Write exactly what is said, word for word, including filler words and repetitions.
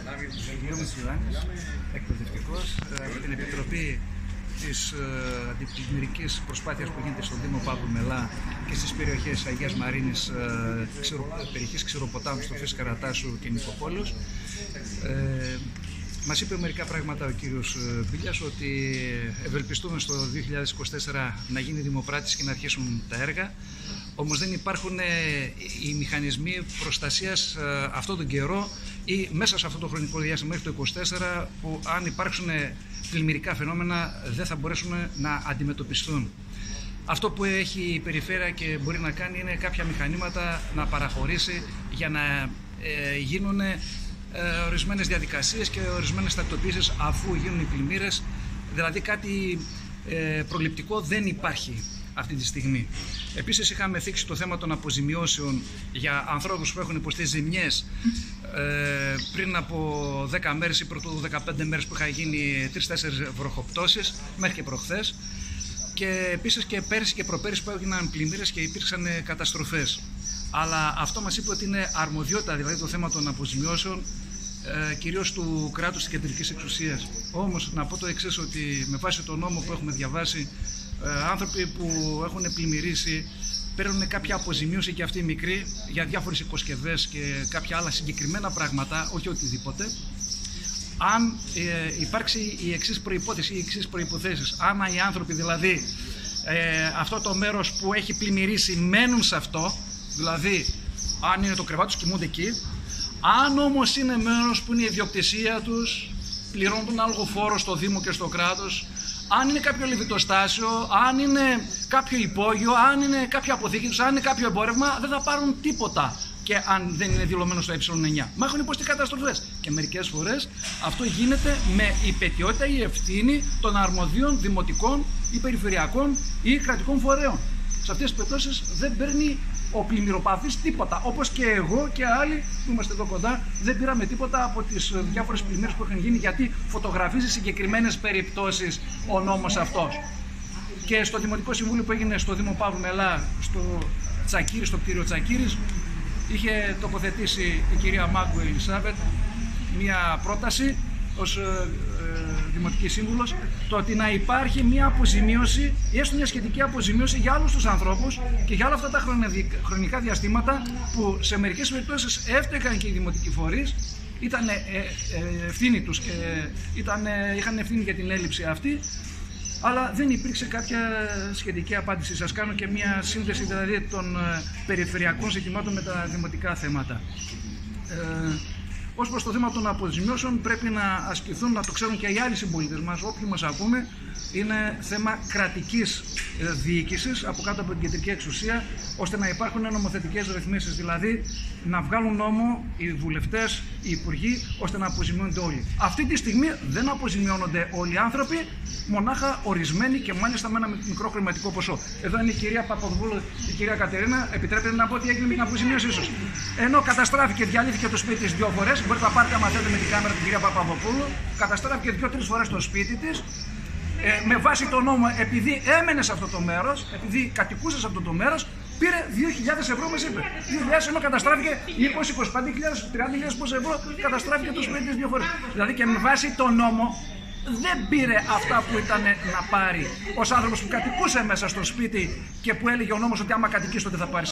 Γιώργος Ιωάννης, εκπαιδευτικός από την Επιτροπή της Αντιπλημμυρικής Προσπάθειας που γίνεται στον Δήμο Παύλου Μελά και στις περιοχές Αγίας Μαρίνης, ξερο, περιοχής Ξηροποτάμου, στο Φες Καρατάσου και Νικοπόλεως. Ε, μας είπε μερικά πράγματα ο κύριος Μπίλιας, ότι ευελπιστούμε στο δύο χιλιάδες είκοσι τέσσερα να γίνει δημοπράτης και να αρχίσουν τα έργα. Όμως δεν υπάρχουν οι μηχανισμοί προστασίας αυτόν τον καιρό ή μέσα σε αυτό το χρονικό διάστημα μέχρι το είκοσι τέσσερα, που αν υπάρξουν πλημμυρικά φαινόμενα δεν θα μπορέσουν να αντιμετωπιστούν. Αυτό που έχει η περιφέρεια και μπορεί να κάνει είναι κάποια μηχανήματα να παραχωρήσει για να ε, γίνουν ε, ορισμένες διαδικασίες και ορισμένες τακτοποιήσεις αφού γίνουν οι πλημμύρες. Δηλαδή κάτι ε, προληπτικό δεν υπάρχει αυτή τη στιγμή. Επίσης είχαμε θίξει το θέμα των αποζημιώσεων για ανθρώπους που έχουν υποστεί ζημιές ε, πριν από δέκα μέρες ή πρωτού δεκαπέντε μέρες που είχα γίνει τρεις τέσσερις βροχοπτώσεις μέχρι και προχθές, και επίσης και πέρυσι και προπέρυσι που έγιναν πλημμύρες και υπήρξαν καταστροφές. Αλλά αυτό μας είπε ότι είναι αρμοδιότητα, δηλαδή το θέμα των αποζημιώσεων, ε, κυρίως του κράτους της κεντρικής εξουσίας. Όμως να πω το εξής, ότι με βάση το νόμο που έχουμε διαβάσει, Ε, άνθρωποι που έχουν πλημμυρίσει παίρνουν κάποια αποζημίωση και αυτή μικρή για διάφορες οικοσκευές και κάποια άλλα συγκεκριμένα πράγματα, όχι οτιδήποτε, αν ε, υπάρξει η εξής προϋπόθεση ή οι εξής προϋποθέσεις. Άμα οι άνθρωποι δηλαδή ε, αυτό το μέρος που έχει πλημμυρίσει μένουν σε αυτό, δηλαδή αν είναι το κρεβάτι τους κοιμούνται εκεί, αν όμως είναι μέρος που είναι η ιδιοκτησία τους, πληρώνουν τον άλογο φόρο στο Δήμο και στο κράτος, αν είναι κάποιο λεβιτοστάσιο, αν είναι κάποιο υπόγειο, αν είναι κάποια αποθήκη τους, αν είναι κάποιο εμπόρευμα, δεν θα πάρουν τίποτα και αν δεν είναι δηλωμένο στο ε εννιά. Μα έχουν υποστεί καταστροφές. Και μερικές φορές αυτό γίνεται με υπαιτιότητα ή ευθύνη των αρμοδίων δημοτικών ή περιφερειακών ή κρατικών φορέων. Σε αυτές τις περιπτώσεις δεν παίρνει ο πλημμυροπαθής τίποτα. Όπως και εγώ και άλλοι που είμαστε εδώ κοντά δεν πήραμε τίποτα από τις διάφορες πλημμύρες που έχουν γίνει, γιατί φωτογραφίζει συγκεκριμένες περιπτώσεις ο νόμος αυτός. Και στο Δημοτικό Συμβούλιο που έγινε στο Δήμο Παύλου Μελά, στο Τσακίρι, στο κτίριο Τσακίρης, είχε τοποθετήσει η κυρία Μάγκου Ελισάβετ μία πρόταση ως ε, ε, Δημοτική Σύμβουλος, το ότι να υπάρχει μια αποζημίωση, έστω μια σχετική αποζημίωση για άλλους τους ανθρώπους και για όλα αυτά τα χρονικά διαστήματα που σε μερικές περιπτώσεις έφταιγαν και οι δημοτικοί φορείς, ήταν ε, ε, ευθύνη τους και ήταν, ε, είχαν ευθύνη για την έλλειψη αυτή, αλλά δεν υπήρξε κάποια σχετική απάντηση. Σας κάνω και μια σύνδεση δηλαδή των ε, περιφερειακών ζητημάτων με τα δημοτικά θέματα. Ε, Ως προς το θέμα των αποζημιώσεων πρέπει να ασκηθούν, να το ξέρουν και οι άλλοι συμπολίτες μας, όποιοι μας ακούμε, είναι θέμα κρατικής διοίκησης από κάτω από την κεντρική εξουσία, ώστε να υπάρχουν νομοθετικές ρυθμίσεις, δηλαδή να βγάλουν νόμο οι βουλευτές, οι υπουργοί, ώστε να αποζημιώνονται όλοι. Αυτή τη στιγμή δεν αποζημιώνονται όλοι οι άνθρωποι, μονάχα ορισμένοι και μάλιστα με ένα μικρό χρηματικό ποσό. Εδώ είναι η κυρία Παπαδοπούλου, η κυρία Κατερίνα, επιτρέπετε να πω ότι έγινε με την αποζημίωση ίσως. Ενώ καταστράφηκε, διαλύθηκε το σπίτι της δύο φορές, μπορείτε να πάρετε άμα θέλετε με την κάμερα την κυρία Παπαδοπούλου, καταστράφηκε δύο-τρεις φορές το σπίτι της. Ε, με βάση τον νόμο, επειδή έμενε σε αυτό το μέρος, επειδή κατοικούσε σε αυτό το μέρος, πήρε δύο χιλιάδες ευρώ, μας είπε. δύο χιλιάδες ενώ καταστράφηκε είκοσι, είκοσι πέντε χιλιάδες, τριάντα χιλιάδες ευρώ, καταστράφηκε το σπίτι της δύο φορές. Δηλαδή και με βάση τον νόμο δεν πήρε αυτά που ήταν να πάρει ως άνθρωπος που κατοικούσε μέσα στο σπίτι και που έλεγε ο νόμος ότι άμα κατοικείς τότε θα πάρεις.